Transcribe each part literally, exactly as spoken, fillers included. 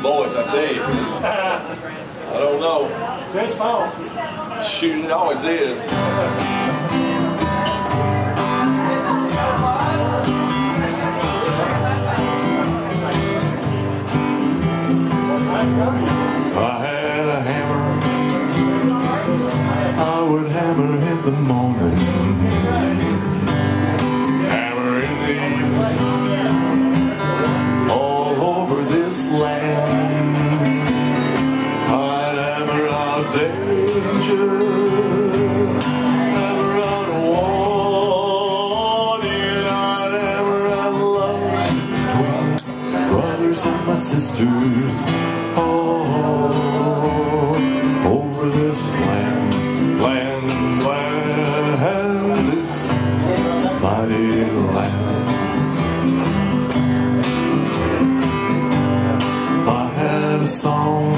Boys, I tell you. I don't know. It's his fault. Shoot, it always is. If I had a hammer, I would hammer in the morning, hammer in the evening, all over this land. I'd hammer out danger, hammer out warning, I'd hammer out love between brothers and my sisters. Oh, over this land, land, land, this mighty land. If I had a song,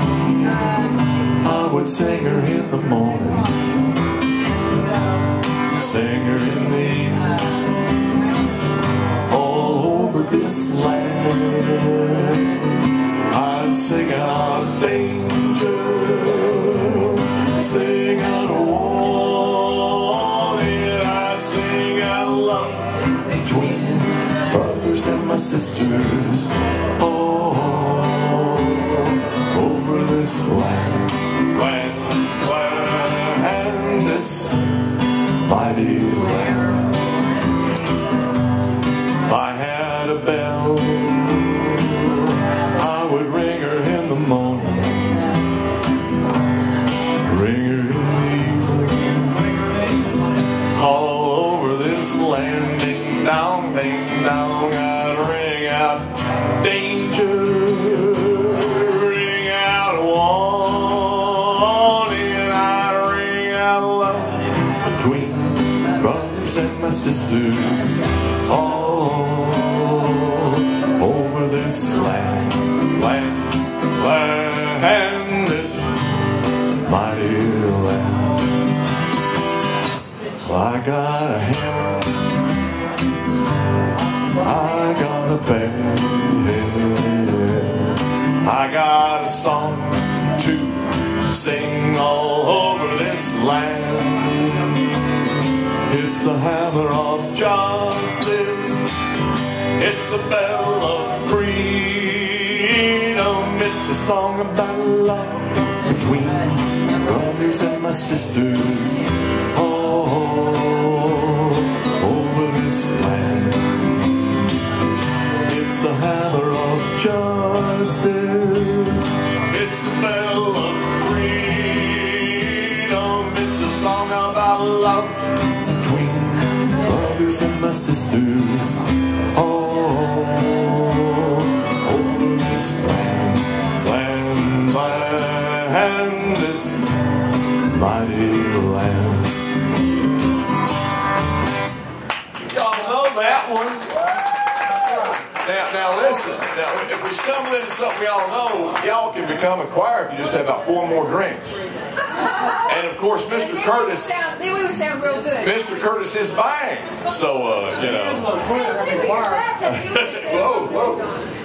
I would sing her in the morning, sing her in the evening, all over this land. I'd sing out danger, sing out warning, I'd sing out love between brothers and my sisters. Oh, over this land, land, land, this mighty land. If I had a bell, I would ring her in the morning, ring her in the evening, all over this land. Ding dong, ding dong, I'd ring out danger, ring out warning, I'd ring out love between brothers and my sisters. All over this land, land, land, this mighty land. I got a hammer, I got a band, I got a song to sing all over this land. It's the hammer of justice, it's the bell of freedom, it's a song about love between brothers and my sisters. Oh, over this land. It's the hammer of justice, it's the bell of freedom, it's a song about love between brothers and my sisters. Oh, over this land, land, land, this mighty land. Y'all know that one. Now, now listen. Now, if we stumble into something we all know, y'all can become a choir if you just have about four more drinks. And of course, Mister Curtis. Sound, then we would sound real good. Mister Curtis is buying, so uh, you know. Whoa, whoa.